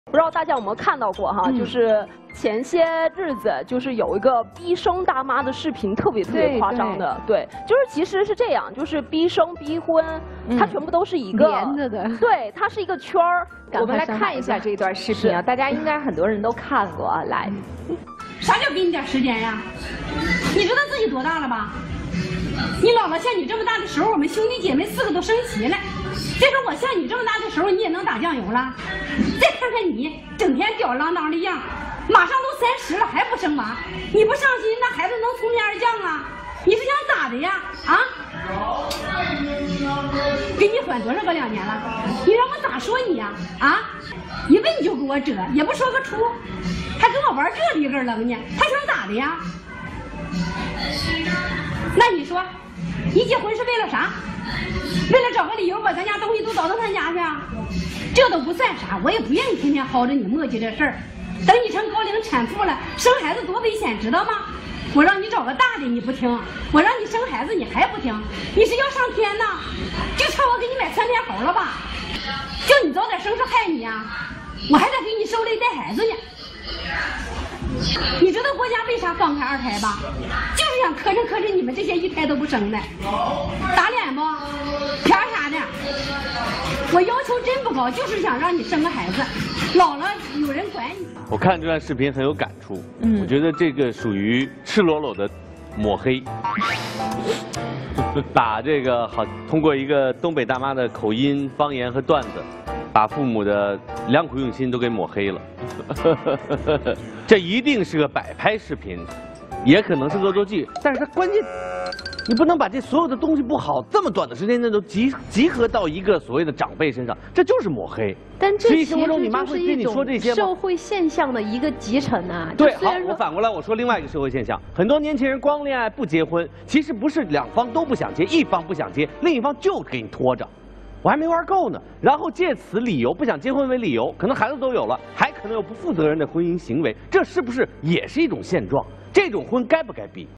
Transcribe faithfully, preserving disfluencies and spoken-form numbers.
不知道大家有没有看到过哈？嗯、就是前些日子，就是有一个逼生大妈的视频，特别特别夸张的。对, 对，就是其实是这样，就是逼生逼婚，嗯、它全部都是一个连着的。 对，它是一个圈儿。 我们来看一下这段视频啊，大家应该很多人都看过啊。来， 啥叫给你点时间呀？你知道自己多大了吧？你姥姥像你这么大的时候，我们兄弟姐妹四个都升旗了。再说我像你这么大的时候，你也能打酱油了。再看看你，整天吊儿郎当的样，马上都三十了还不生娃，你不上心，那孩子能从天而降啊？你是想咋的呀？啊？给你缓多少个两年了？你让我咋说你呀？啊？一问你就给我遮，也不说个出，还跟我玩这里个冷呢，还想咋的呀？那你说，你结婚是为了啥？为了找个理由把咱家东西都倒到他家去啊？这都不算啥，我也不愿意天天薅着你磨叽这事儿。等你成高龄产妇了，生孩子多危险，知道吗？我让你找个大的你不听，我让你生孩子你还不听，你是要上天呐？就差我给你买窜天猴了吧？就你早点生是害你呀、啊？我还得给你受累带孩子呢。你知道国家为啥放开二胎吧？就是想磕碜磕碜你们这些一胎都不生的，打脸不？凭啥的？我要求真不高，就是想让你生个孩子，老了有人管你。 我看这段视频很有感触，嗯，我觉得这个属于赤裸裸的抹黑，把这个好通过一个东北大妈的口音、方言和段子，把父母的良苦用心都给抹黑了。这一定是个摆拍视频，也可能是恶作剧，但是它关键，你不能把这所有的东西不好，这么短的时间内都集集合到一个所谓的长辈身上，这就是抹黑。 但这其实生活中你妈会对你说这些吗？ 社会现象的一个集成啊。 对，好，我反过来我说另外一个社会现象，很多年轻人光恋爱不结婚，其实不是两方都不想结，一方不想结，另一方就给你拖着。我还没玩够呢，然后借此理由不想结婚为理由，可能孩子都有了，还可能有不负责任的婚姻行为，这是不是也是一种现状？这种婚该不该逼？